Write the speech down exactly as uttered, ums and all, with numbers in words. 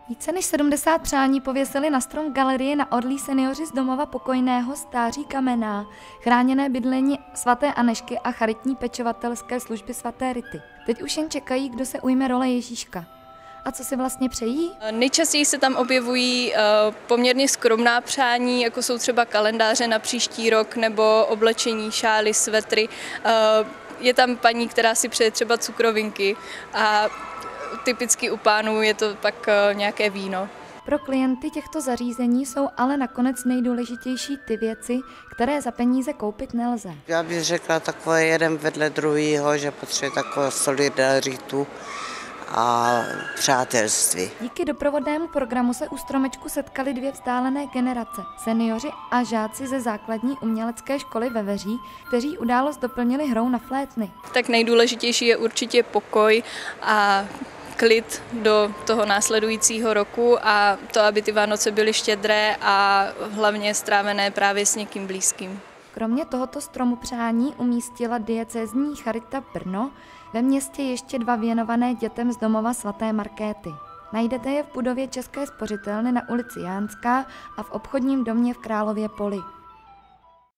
Více než sedmdesát přání pověsili na strom galerie na Orlí seniori z domova pokojného Stáří Kamenná, chráněné bydlení svaté Anežky a charitní pečovatelské služby svaté Rity. Teď už jen čekají, kdo se ujme role Ježíška. A co si vlastně přejí? Nejčastěji se tam objevují poměrně skromná přání, jako jsou třeba kalendáře na příští rok nebo oblečení, šály, svetry. Je tam paní, která si přeje třeba cukrovinky a typicky u pánů je to pak nějaké víno. Pro klienty těchto zařízení jsou ale nakonec nejdůležitější ty věci, které za peníze koupit nelze. Já bych řekla takové jeden vedle druhého, že potřebuje takovou solidaritu a přátelství. Díky doprovodnému programu se u stromečku setkali dvě vzdálené generace, seniori a žáci ze základní umělecké školy ve Veří, kteří událost doplnili hrou na flétny. Tak nejdůležitější je určitě pokoj a klid do toho následujícího roku a to, aby ty Vánoce byly štědré a hlavně strávené právě s někým blízkým. Kromě tohoto stromu přání umístila diecézní charita Brno ve městě ještě dva věnované dětem z domova svaté Markéty. Najdete je v budově České spořitelny na ulici Jánská a v obchodním domě v Králově Poli.